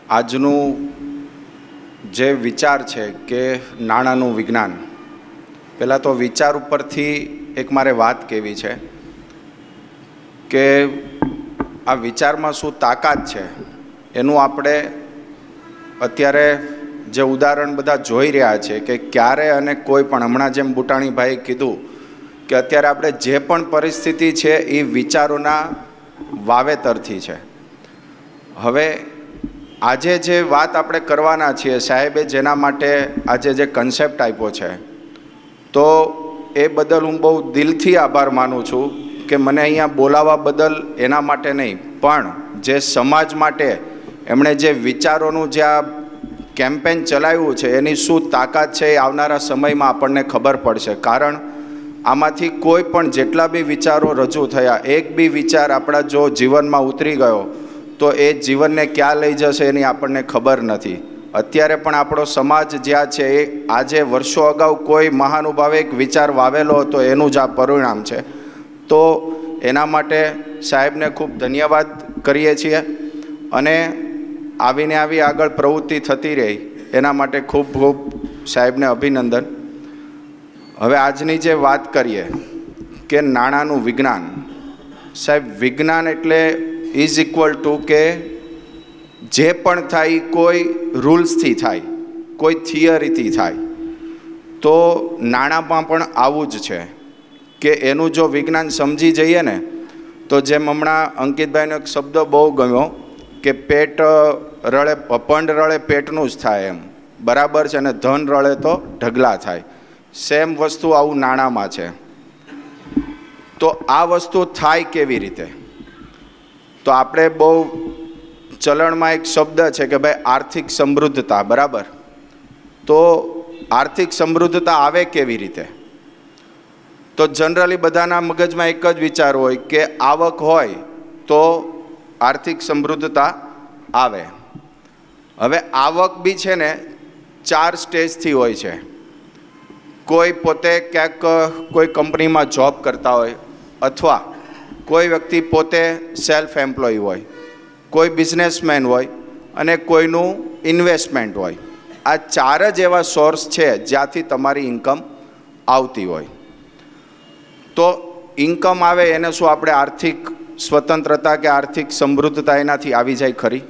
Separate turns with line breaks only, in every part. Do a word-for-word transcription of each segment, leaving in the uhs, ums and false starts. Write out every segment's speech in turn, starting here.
આજનું જે વિચાર છે કે નાણાંનું વિજ્ઞાન, પહેલાં તો વિચાર ઉપરથી એક મારે વાત કહેવી છે કે આ વિચારમાં શું તાકાત છે એનું આપણે અત્યારે જે ઉદાહરણ બધા જોઈ રહ્યા છે કે ક્યારે અને કોઈ પણ, હમણાં જેમ બુટાણીભાઈએ કીધું કે અત્યારે આપણે જે પણ પરિસ્થિતિ છે એ વિચારોના વાવેતરથી છે. હવે આજે જે વાત આપણે કરવાના છીએ, સાહેબે જેના માટે આજે જે કન્સેપ્ટ આપ્યો છે, તો એ બદલ હું બહુ દિલથી આભાર માનું છું કે મને અહીંયા બોલાવવા બદલ, એના માટે નહીં પણ જે સમાજ માટે એમણે જે વિચારોનું જે આ કેમ્પેન ચલાવ્યું છે એની શું તાકાત છે એ આવનારા સમયમાં આપણને ખબર પડશે. કારણ આમાંથી કોઈ પણ જેટલા બી વિચારો રજૂ થયા, એક બી વિચાર આપણા જો જીવનમાં ઉતરી ગયો તો એ જીવનને ક્યાં લઈ જશે એની આપણને ખબર નથી. અત્યારે પણ આપણો સમાજ જ્યાં છે એ આજે વર્ષો અગાઉ કોઈ મહાનુભાવે એક વિચાર વાવેલો હતો, એનું જ આ પરિણામ છે. તો એના માટે સાહેબને ખૂબ ધન્યવાદ કરીએ છીએ અને આવીને આવી આગળ પ્રવૃત્તિ થતી રહી એના માટે ખૂબ ખૂબ સાહેબને અભિનંદન. હવે આજની જે વાત કરીએ કે નાણાંનું વિજ્ઞાન, સાહેબ વિજ્ઞાન એટલે ઇઝ ઇક્વલ ટુ કે જે પણ થાય કોઈ રૂલ્સથી થાય, કોઈ થિયરીથી થાય. તો નાણાંમાં પણ આવું જ છે કે એનું જો વિજ્ઞાન સમજી જઈએ ને, તો જેમ હમણાં અંકિતભાઈનો એક શબ્દ બહુ ગમ્યો કે પેટ રળે, પંડ રળે પેટનું જ થાય, એમ બરાબર છે, અને ધન રળે તો ઢગલા થાય. સેમ વસ્તુ આવું નાણાંમાં છે. તો આ વસ્તુ થાય કેવી રીતે? તો આપણે બહુ ચલણમાં એક શબ્દ છે કે ભાઈ આર્થિક સમૃદ્ધતા, બરાબર. તો આર્થિક સમૃદ્ધતા આવે કેવી રીતે? તો જનરલી બધાના મગજમાં એક જ વિચાર હોય કે આવક હોય તો આર્થિક સમૃદ્ધતા આવે. હવે આવક બી છે ને ચાર સ્ટેજથી હોય છે. કોઈ પોતે ક્યાંક કોઈ કંપનીમાં જોબ કરતા હોય, અથવા કોઈ વ્યક્તિ પોતે સેલ્ફ એમ્પ્લોય હોય, કોઈ બિઝનેસમેન હોય અને કોઈનું ઇન્વેસ્ટમેન્ટ હોય. આ ચાર જ એવા સોર્સ છે જ્યાંથી તમારી ઇન્કમ આવતી હોય. તો ઇન્કમ આવે એને શું આપણે આર્થિક સ્વતંત્રતા કે આર્થિક સમૃદ્ધતા એનાથી આવી જાય ખરી?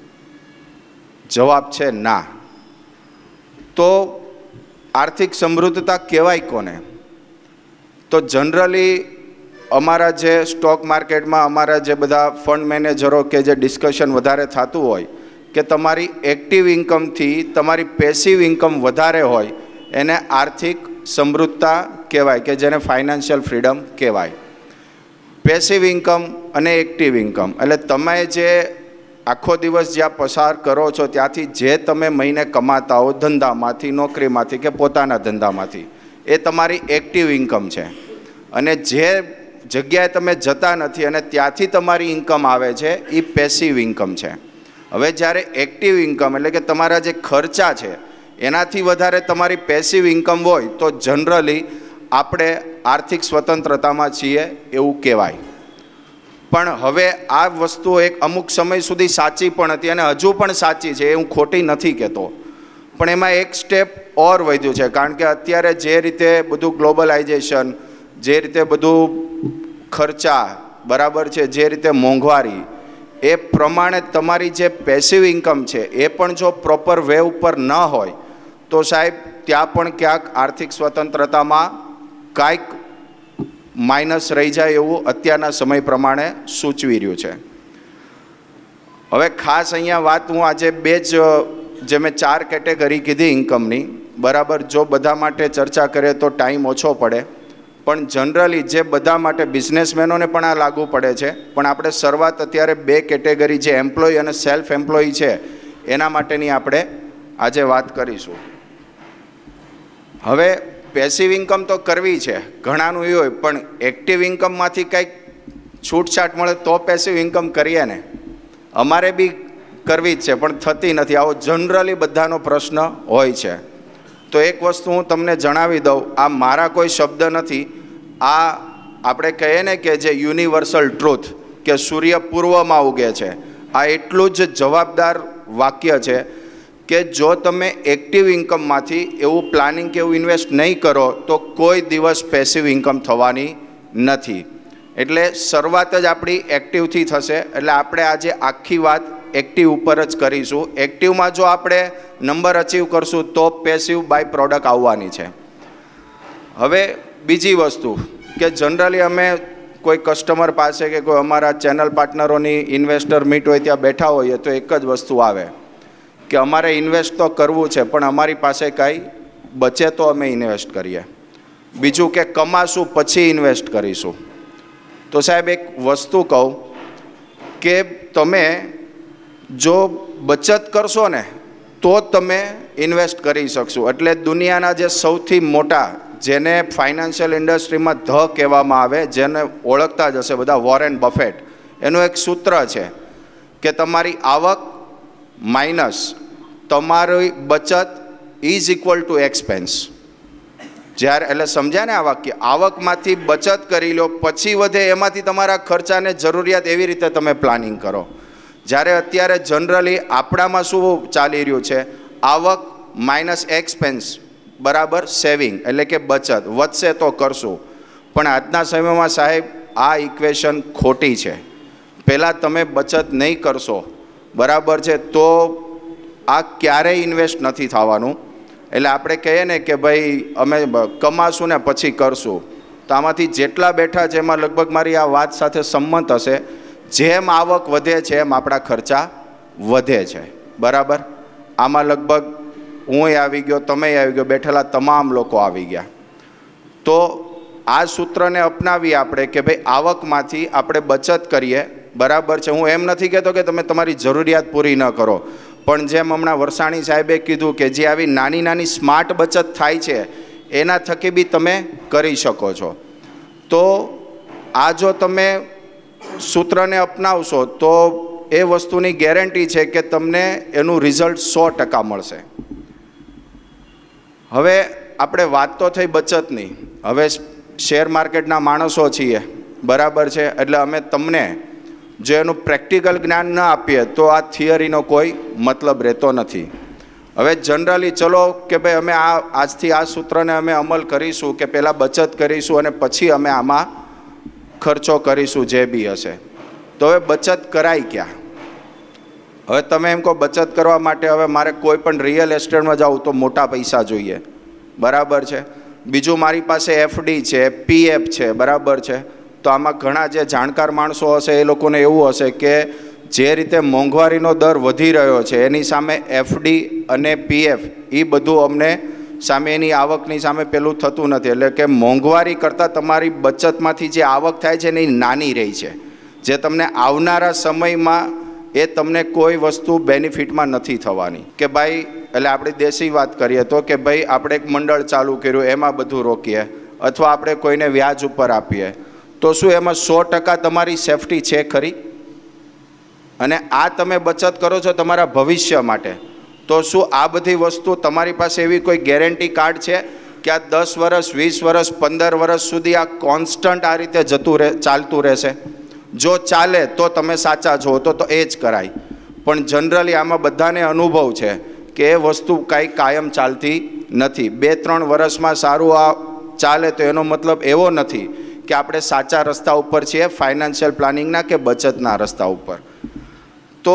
જવાબ છે ના. તો આર્થિક સમૃદ્ધતા કહેવાય કોને? તો જનરલી અમારા જે સ્ટોક માર્કેટમાં અમારા જે બધા ફંડ મેનેજરો કે જે ડિસ્કશન વધારે થતું હોય કે તમારી એક્ટિવ ઇન્કમથી તમારી પેસિવ ઇન્કમ વધારે હોય એને આર્થિક સમૃદ્ધતા કહેવાય, કે જેને ફાઇનાન્શિયલ ફ્રીડમ કહેવાય. પેસિવ ઇન્કમ અને એક્ટિવ ઇન્કમ એટલે તમે જે આખો દિવસ જ્યાં પસાર કરો છો ત્યાંથી જે તમે મહિને કમાતા હો, ધંધામાંથી, નોકરીમાંથી કે પોતાના ધંધામાંથી, એ તમારી એક્ટિવ ઇન્કમ છે. અને જે જગ્યાએ તમે જતા નથી અને ત્યાંથી તમારી ઇન્કમ આવે છે એ પેસિવ ઇન્કમ છે. હવે જ્યારે એક્ટિવ ઇન્કમ એટલે કે તમારા જે ખર્ચા છે એનાથી વધારે તમારી પેસિવ ઇન્કમ હોય તો જનરલી આપણે આર્થિક સ્વતંત્રતામાં છીએ એવું કહેવાય. પણ હવે આ વસ્તુ એક અમુક સમય સુધી સાચી પણ હતી અને હજુ પણ સાચી છે, એ હું ખોટી નથી કહેતો. પણ એમાં એક સ્ટેપ ઓર વધ્યું છે, કારણ કે અત્યારે જે રીતે બધું ગ્લોબલાઇઝેશન, જે રીતે બધું ખર્ચા, બરાબર છે, જે રીતે મોંઘવારી, એ પ્રમાણે તમારી જે પેસિવ ઇન્કમ છે એ પણ જો પ્રોપર વે ઉપર ન હોય તો સાહેબ ત્યાં પણ ક્યાંક આર્થિક સ્વતંત્રતામાં કાંઈક માઇનસ રહી જાય એવું અત્યારના સમય પ્રમાણે સૂચવી રહ્યું છે. હવે ખાસ અહીંયા વાત હું આજે બે જ જે મેં ચાર કેટેગરી કીધી ઇન્કમની, બરાબર, જો બધા માટે ચર્ચા કરીએ તો ટાઈમ ઓછો પડે, પણ જનરલી જે બધા માટે બિઝનેસમેનોને પણ આ લાગુ પડે છે. પણ આપણે શરૂઆત અત્યારે બે કેટેગરી જે એમ્પ્લોય અને સેલ્ફ એમ્પ્લોય છે એના માટેની આપણે આજે વાત કરીશું. હવે પેસિવ ઇન્કમ તો કરવી છે, ઘણાનું એ હોય, પણ એક્ટિવ ઇન્કમમાંથી કંઈક છૂટછાટ મળે તો પેસિવ ઇન્કમ કરીએ ને. અમારે બી કરવી જ છે પણ થતી નથી. આવો જનરલી બધાનો પ્રશ્ન હોય છે. તો એક વસ્તુ હું તમને જણાવી દઉં, આ મારા કોઈ શબ્દ નથી, આ આપણે કહીએ ને કે જે યુનિવર્સલ ટ્રુથ કે સૂર્ય પૂર્વમાં ઉગે છે, આ એટલું જ જવાબદાર વાક્ય છે કે જો તમે એક્ટિવ ઇન્કમમાંથી એવું પ્લાનિંગ કે એવું ઇન્વેસ્ટ નહીં કરો તો કોઈ દિવસ પેસિવ ઇન્કમ થવાની નથી. એટલે શરૂઆત જ આપણી એક્ટિવથી થશે. એટલે આપણે આજે આખી વાત એક્ટિવ ઉપર જ કરીશું. એક્ટિવમાં જો આપણે નંબર અચીવ કરશું તો પેસિવ બાય પ્રોડક્ટ આવવાની છે. હવે બીજી વસ્તુ કે જનરલી અમે કોઈ કસ્ટમર પાસે કે કોઈ અમારા ચેનલ પાર્ટનરોની ઇન્વેસ્ટર મીટ હોય ત્યાં બેઠા હોઈએ તો એક જ વસ્તુ આવે કે અમારે ઇન્વેસ્ટ તો કરવું છે પણ અમારી પાસે કાંઈ બચે તો અમે ઇન્વેસ્ટ કરીએ, બીજું કે કમાશું પછી ઇન્વેસ્ટ કરીશું. તો સાહેબ એક વસ્તુ કહું કે તમે જો બચત કરશો ને તો તમે ઇન્વેસ્ટ કરી શકશો. એટલે દુનિયાના જે સૌથી મોટા, જેને ફાઇનાન્શિયલ ઇન્ડસ્ટ્રીમાં ધ કહેવામાં આવે, જેને ઓળખતા જ હશે બધા, વોરેન બફેટ, એનું એક સૂત્ર છે કે તમારી આવક માઇનસ તમારી બચત ઇઝ ઇક્વલ ટુ એક્સપેન્સ. જ્યારે એટલે સમજ્યા ને આ વાક્ય, આવકમાંથી બચત કરી લો પછી વધે એમાંથી તમારા ખર્ચાને જરૂરિયાત એવી રીતે તમે પ્લાનિંગ કરો. જ્યારે અત્યારે જનરલી આપણામાં શું ચાલી રહ્યું છે, આવક માઇનસ એક્સપેન્સ બરાબર સેવિંગ, એટલે કે બચત વધશે તો કરશું. પણ આજના સમયમાં સાહેબ આ ઇક્વેશન ખોટી છે. પહેલાં તમે બચત નહીં કરશો બરાબર છે તો આ ક્યારેય ઇન્વેસ્ટ નથી થવાનું. એટલે આપણે કહીએ ને કે ભાઈ અમે કમાશું ને પછી કરશું, તો આમાંથી જેટલા બેઠા છે એમાં લગભગ મારી આ વાત સાથે સંમત હશે, જેમ આવક વધે છે એમ આપણા ખર્ચા વધે છે બરાબર. આમાં લગભગ હું આવી ગયો, તમે આવી ગયો, બેઠેલા તમામ લોકો આવી ગયા. તો આ સૂત્રને અપનાવી આપણે કે ભાઈ આવકમાંથી આપણે બચત કરીએ બરાબર છે. હું એમ નથી કહેતો કે તમે તમારી જરૂરિયાત પૂરી ન કરો, પણ જેમ હમણાં વરસાણી સાહેબે કીધું કે જે આવી નાની નાની સ્માર્ટ બચત થાય છે એના થકી બી તમે કરી શકો છો. તો આ જો તમે સૂત્રને અપનાવશો તો એ વસ્તુની ગેરંટી છે કે તમને એનું રિઝલ્ટ સો ટકા મળશે. હવે આપણે વાત તો થઈ બચતની, હવે શેર માર્કેટના માણસો છીએ બરાબર છે, એટલે અમે તમને જો એનું પ્રેક્ટિકલ જ્ઞાન ન આપીએ તો આ થિયરીનો કોઈ મતલબ રહેતો નથી. હવે જનરલી ચલો કે ભાઈ અમે આ આજથી આ સૂત્રને અમે અમલ કરીશું કે પહેલાં બચત કરીશું અને પછી અમે આમાં ખર્ચો કરીશું જે બી હશે. તો હવે બચત કરાય ક્યાં? હવે તમે એમ કહો બચત કરવા માટે હવે મારે કોઈ પણ રિયલ એસ્ટેટમાં જાઉં તો મોટા પૈસા જોઈએ બરાબર છે. બીજું મારી પાસે એફડી છે, પીએફ છે બરાબર છે. તો આમાં ઘણા જે જાણકાર માણસો હશે એ લોકોને એવું હશે કે જે રીતે મોંઘવારીનો દર વધી રહ્યો છે એની સામે એફડી અને પીએફ એ બધું અમને સામે એની આવકની સામે પેલું થતું નથી. એટલે કે મોંઘવારી કરતાં તમારી બચતમાંથી જે આવક થાય છે ને એ નાની રહી છે, જે તમને આવનારા સમયમાં એ તમને કોઈ વસ્તુ બેનિફિટમાં નથી થવાની. કે ભાઈ એટલે આપણે દેશી વાત કરીએ તો કે ભાઈ આપણે એક મંડળ ચાલુ કર્યું એમાં બધું રોકીએ અથવા આપણે કોઈને વ્યાજ ઉપર આપીએ, તો શું એમાં સો ટકા તમારી સેફટી છે ખરી? અને આ તમે બચત કરો છો તમારા ભવિષ્ય માટે, તો શું આ બધી વસ્તુ તમારી પાસે એવી કોઈ ગેરંટી કાર્ડ છે કે આ દસ વર્ષ વીસ વર્ષ પંદર વર્ષ સુધી આ કોન્સ્ટન્ટ આ રીતે જતું રહે ચાલતું રહેશે? જો ચાલે તો તમે સાચા છો, તો તો એ જ કરાય. પણ જનરલી આમાં બધાને અનુભવ છે કે એ વસ્તુ કાંઈ કાયમ ચાલતી નથી. બે ત્રણ વર્ષમાં સારું આ ચાલે તો એનો મતલબ એવો નથી કે આપણે સાચા રસ્તા ઉપર છીએ ફાઇનાન્શિયલ પ્લાનિંગના કે બચતના રસ્તા ઉપર. તો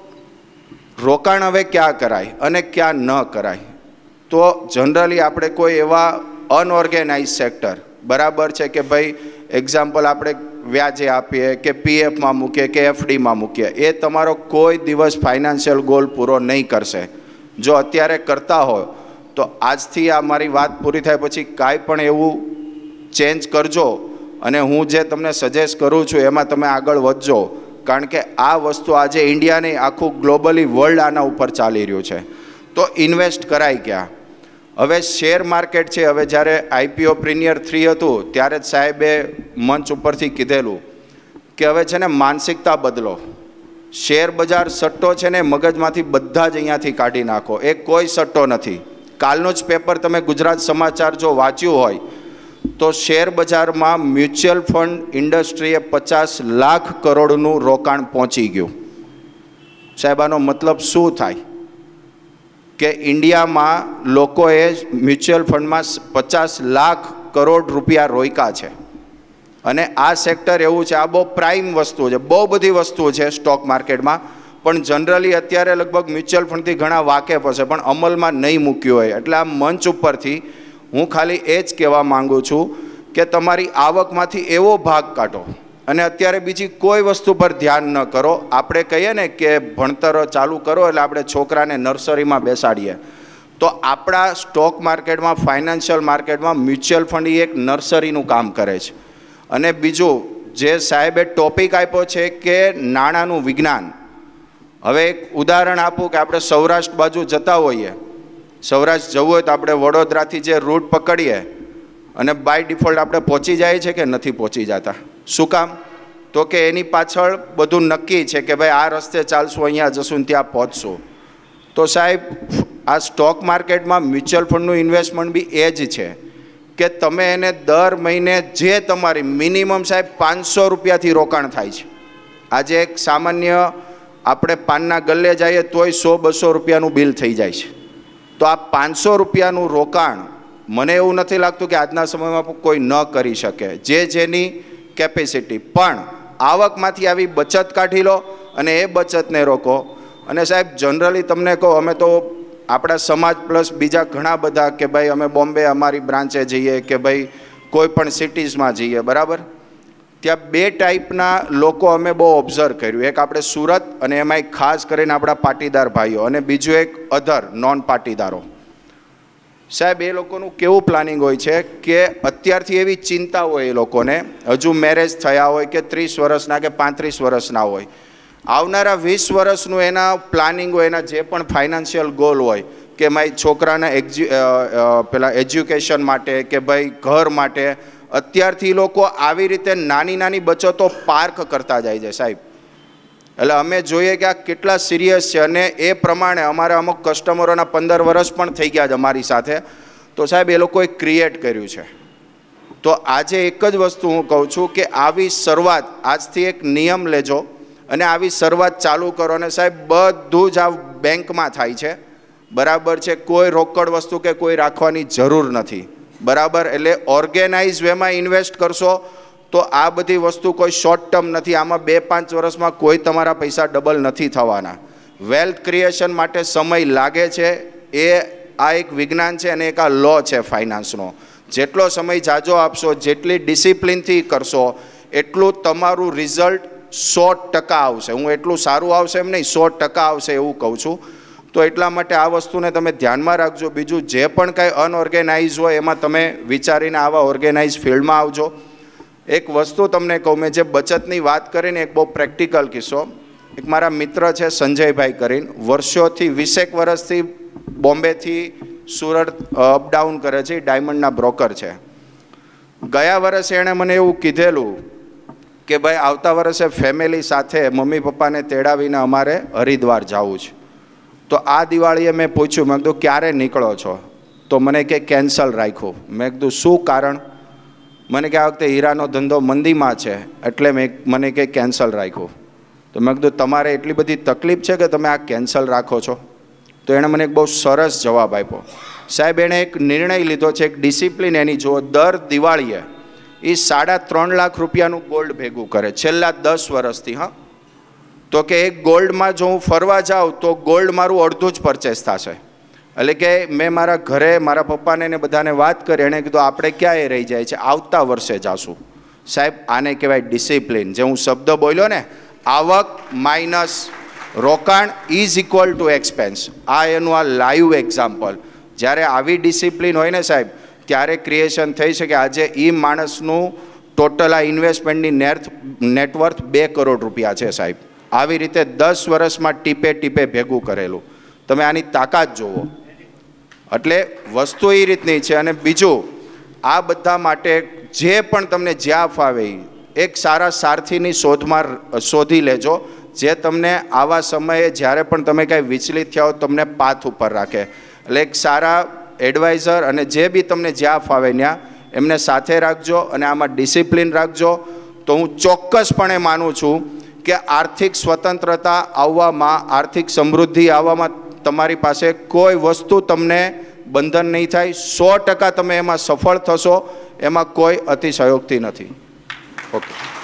રોકાણ હવે ક્યાં કરાય અને ક્યાં ન કરાય? તો જનરલી આપણે કોઈ એવા અનઓર્ગેનાઇઝ સેક્ટર બરાબર છે કે ભાઈ એક્ઝામ્પલ આપણે વ્યાજે આપીએ કે પીએફમાં મૂકીએ કે એફડીમાં મૂકીએ, એ તમારો કોઈ દિવસ ફાઇનાન્શિયલ ગોલ પૂરો નહીં કરશે. જો અત્યારે કરતા હોય તો આજથી આ મારી વાત પૂરી થાય પછી કાંઈ પણ એવું ચેન્જ કરજો અને હું જે તમને સજેસ્ટ કરું છું એમાં તમે આગળ વધજો. કારણ કે આ વસ્તુ આજે ઇન્ડિયા નહીં આખું ગ્લોબલી વર્લ્ડ આના ઉપર ચાલી રહ્યું છે. તો ઇન્વેસ્ટ કરાય ક્યાં? હવે શેર માર્કેટ છે. હવે જ્યારે આઈપીઓ પ્રીમિયર થ્રી હતું ત્યારે જ સાહેબે મંચ ઉપરથી કીધેલું કે હવે છે ને માનસિકતા બદલો. શેર બજાર સટ્ટો છે ને મગજમાંથી બધા જ અહીંયાથી કાઢી નાખો. એ કોઈ સટ્ટો નથી. કાલનું જ પેપર તમે ગુજરાત સમાચાર જો વાંચ્યું હોય તો શેર બજારમાં મ્યુચ્યુઅલ ફંડ ઇન્ડસ્ટ્રીએ પચાસ લાખ કરોડનું રોકાણ પહોંચી ગયું. સાહેબ આનો મતલબ શું થાય કે ઇન્ડિયામાં લોકોએ મ્યુચ્યુઅલ ફંડમાં પચાસ લાખ કરોડ રૂપિયા રોક્યા છે અને આ સેક્ટર એવું છે, આ બહુ પ્રાઇમ વસ્તુ છે, બહુ બધી વસ્તુઓ છે સ્ટોક માર્કેટમાં, પણ જનરલી અત્યારે લગભગ મ્યુચ્યુઅલ ફંડથી ઘણા વાકેફ હશે પણ અમલમાં નહીં મૂક્યું હોય. એટલે આ મંચ ઉપરથી હું ખાલી એ જ કહેવા માગું છું કે તમારી આવકમાંથી એવો ભાગ કાઢો અને અત્યારે બીજી કોઈ વસ્તુ પર ધ્યાન ન કરો. આપણે કહીએ ને કે ભણતર ચાલુ કરો એટલે આપણે છોકરાને નર્સરીમાં બેસાડીએ, તો આપણા સ્ટોક માર્કેટમાં, ફાઇનાન્શિયલ માર્કેટમાં મ્યુચ્યુઅલ ફંડ એ એક નર્સરીનું કામ કરે છે. અને બીજું જે સાહેબે ટોપિક આપ્યો છે કે નાણાંનું વિજ્ઞાન, હવે એક ઉદાહરણ આપું કે આપણે સૌરાષ્ટ્ર બાજુ જતા હોઈએ, સૌરાષ્ટ્ર જવું હોય તો આપણે વડોદરાથી જે રૂટ પકડીએ અને બાય ડિફોલ્ટ આપણે પહોંચી જાય છે કે નથી પહોંચી જતા? શું કામ? તો કે એની પાછળ બધું નક્કી છે કે ભાઈ આ રસ્તે ચાલશું, અહીંયા જશું ને ત્યાં પહોંચશું. તો સાહેબ આ સ્ટોક માર્કેટમાં મ્યુચ્યુઅલ ફંડનું ઇન્વેસ્ટમેન્ટ બી એ જ છે કે તમે એને દર મહિને જે તમારી મિનિમમ સાહેબ પાંચસો રૂપિયાથી રોકાણ થાય છે. આજે એક સામાન્ય આપણે પાનના ગલ્લે જઈએ તોય સો બસો રૂપિયાનું બિલ થઈ જાય છે. તો આ પાંચસો રૂપિયાનું રોકાણ મને એવું નથી લાગતું કે આજના સમયમાં કોઈ ન કરી શકે, જે જેની કેપેસિટી. પણ આવકમાંથી આવી બચત કાઢી લો અને એ બચતને રોકો. અને સાહેબ જનરલી તમને કહો, અમે તો આપણા સમાજ પ્લસ બીજા ઘણા બધા કે ભાઈ અમે બોમ્બે અમારી બ્રાન્ચે જઈએ કે ભાઈ કોઈ પણ સિટીઝમાં જઈએ, બરાબર, ત્યાં બે ટાઈપના લોકો અમે બહુ ઓબ્ઝર્વ કર્યું. એક આપણે સુરત અને એમાં ખાસ કરીને આપણા પાટીદાર ભાઈઓ, અને બીજું એક અધર નોન પાટીદારો. સાહેબ એ લોકોનું કેવું પ્લાનિંગ હોય છે કે અત્યારથી એવી ચિંતા હોય એ લોકોને, હજુ મેરેજ થયા હોય કે ત્રીસ વર્ષના કે પાંત્રીસ વર્ષના હોય, આવનારા વીસ વર્ષનું એના પ્લાનિંગ હોય, એના જે પણ ફાઇનાન્શિયલ ગોલ હોય કે મારી છોકરાના એક્ઝ્યુ પેલા એજ્યુકેશન માટે કે ભાઈ ઘર માટે, અત્યારથી લોકો આવી રીતે નાની નાની બચતો પાર્ક કરતા જાય છે સાહેબ. એટલે અમે જોઈએ કે આ કેટલા સિરિયસ છે. અને એ પ્રમાણે અમારા અમુક કસ્ટમરોના પંદર વર્ષ પણ થઈ ગયા છે અમારી સાથે. તો સાહેબ એ લોકોએ ક્રિએટ કર્યું છે. તો આજે એક જ વસ્તુ હું કહું છું કે આવી શરૂઆત આજથી એક નિયમ લેજો અને આવી શરૂઆત ચાલુ કરો. અને સાહેબ બધું જ આ બેંકમાં થાય છે, બરાબર છે, કોઈ રોકડ વસ્તુ કે કોઈ રાખવાની જરૂર નથી, બરાબર. એટલે ઓર્ગેનાઇઝ વેમાં ઇન્વેસ્ટ કરશો તો આ બધી વસ્તુ કોઈ શોર્ટ ટર્મ નથી. આમાં બે પાંચ વર્ષમાં કોઈ તમારા પૈસા ડબલ નથી થવાના. વેલ્થ ક્રિએશન માટે સમય લાગે છે, એ આ એક વિજ્ઞાન છે અને એક આ લો છે ફાઇનાન્સનો. જેટલો સમય જાજો આપશો, જેટલી ડિસિપ્લિનથી કરશો, એટલું તમારું રિઝલ્ટ સો ટકા આવશે. હું એટલું સારું આવશે એમ નહીં, સો ટકા આવશે એવું કહું છું. તો એટલા માટે આ વસ્તુને તમે ધ્યાનમાં રાખજો. બીજું જે પણ કાંઈ અનઓર્ગેનાઇઝ હોય એમાં તમે વિચારીને આવા ઓર્ગેનાઇઝ ફિલ્ડમાં આવજો. એક વસ્તુ તમને કહું, મેં જે બચતની વાત કરીને એક બહુ પ્રેક્ટિકલ કિસ્સો. એક મારા મિત્ર છે સંજયભાઈ કરીને, વર્ષોથી વીસેક વર્ષથી બોમ્બેથી સુરત અપડાઉન કરે છે, ડાયમંડના બ્રોકર છે. ગયા વર્ષે એણે મને એવું કીધેલું કે ભાઈ આવતા વર્ષે ફેમિલી સાથે મમ્મી પપ્પાને તેડાવીને અમારે હરિદ્વાર જવું છે. તો આ દિવાળીએ મેં પૂછ્યું, મેં કીધું ક્યારે નીકળો છો? તો મને કે કેન્સલ રાખ્યું. મેં કીધું શું કારણ? મને કે આ વખતે હીરાનો ધંધો મંદીમાં છે એટલે મેં મને કે કેન્સલ રાખ્યું. તો મેં કીધું તમારે એટલી બધી તકલીફ છે કે તમે આ કેન્સલ રાખો છો? તો એણે મને એક બહુ સરસ જવાબ આપ્યો. સાહેબ એણે એક નિર્ણય લીધો છે, એક ડિસિપ્લિન એની જુઓ. દર દિવાળીએ એ સાડા ત્રણ લાખ રૂપિયાનું ગોલ્ડ ભેગું કરે છેલ્લા દસ વર્ષથી. હા, તો કે એક ગોલ્ડમાં જો હું ફરવા જાઉં તો ગોલ્ડ મારું અડધું જ પરચેસ થશે. એટલે કે મેં મારા ઘરે મારા પપ્પાને ને બધાને વાત કરી. એણે કીધું આપણે ક્યાં એ રહી જાય છે, આવતા વર્ષે જાશું. સાહેબ આને કહેવાય ડિસિપ્લિન. જે હું શબ્દ બોલ્યો ને, આવક માઇનસ રોકાણ ઇઝ ઇક્વલ ટુ એક્સપેન્સ. આ એનું આ લાઈવ એક્ઝામ્પલ. જ્યારે આવી ડિસિપ્લિન હોય ને સાહેબ, ત્યારે ક્રિએશન થઈ શકે. આજે એ માણસનું ટોટલ આ ઇન્વેસ્ટમેન્ટની નેટ નેટવર્થ બે કરોડ રૂપિયા છે સાહેબ. આવી રીતે દસ વર્ષમાં ટીપે ટીપે ભેગું કરેલું. તમે આની તાકાત જુઓ. એટલે વસ્તુ એ રીતની છે. અને બીજું, આ બધા માટે જે પણ તમને જ્યાં ફાવે એક સારા સારથીની શોધમાં શોધી લેજો, જે તમને આવા સમયે જ્યારે પણ તમે કાંઈ વિચલિત થયા હો તમને પાથ ઉપર રાખે. એટલે એક સારા એડવાઇઝર અને જે બી તમને જ્યાં ફાવે ત્યાં એમને સાથે રાખજો અને આમાં ડિસિપ્લિન રાખજો. તો હું ચોક્કસપણે માનું છું કે આર્થિક સ્વતંત્રતા આવવામાં, આર્થિક સમૃદ્ધિ આવવામાં તમારી પાસે કોઈ વસ્તુ તમને બંધન નહીં થાય. સો ટકા તમે એમાં સફળ થશો, એમાં કોઈ અતિશયોક્તિ નથી. ઓકે.